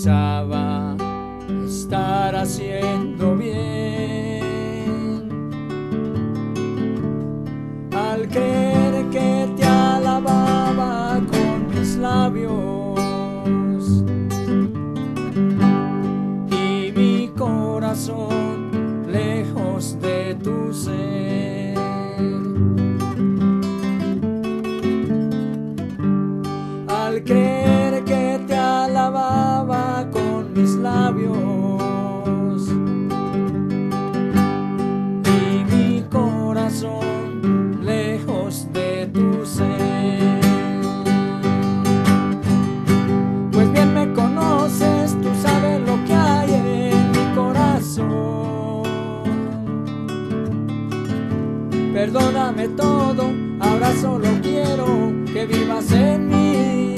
pensaba estar haciendo bien al creer que te alababa con mis labios y mi corazón lejos de tu ser. Al creer que te alababa con mis labios y mi corazón lejos de tu ser. Pues bien me conoces, tú sabes lo que hay en mi corazón. Perdóname todo, ahora solo quiero que vivas en mí.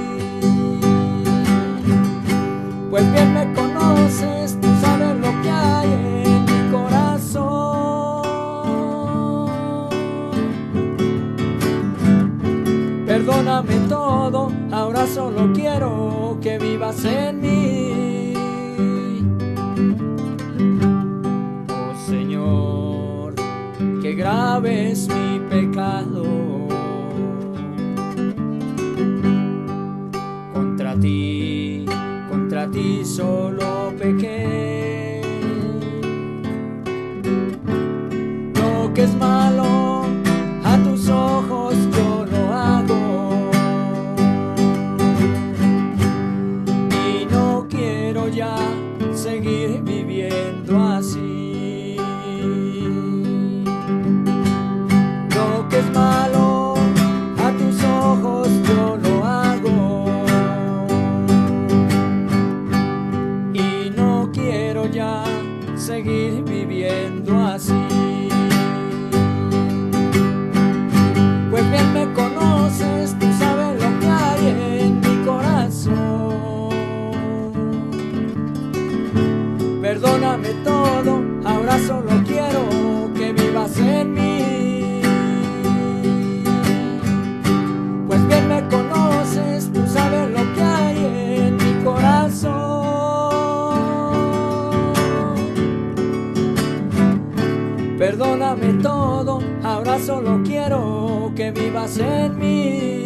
Pues bien me conoces, tú sabes lo que hay en mi corazón. Perdóname todo, ahora solo quiero que vivas en mí. Oh Señor, que grave es mi pecado. Contra ti solo pequé. Lo que es malo a tus ojos yo lo hago, y no quiero ya seguir viviendo así. Lo que es malo a tus ojos yo lo hago, y no quiero ya seguir viviendo así. Pues bien me conoces, tú sabes lo que hay en mi corazón. Perdóname todo, ahora solo quiero que vivas en mí. Pues bien me conoces, tú sabes lo que hay en mi corazón. Perdóname todo, ahora solo quiero que vivas en mí.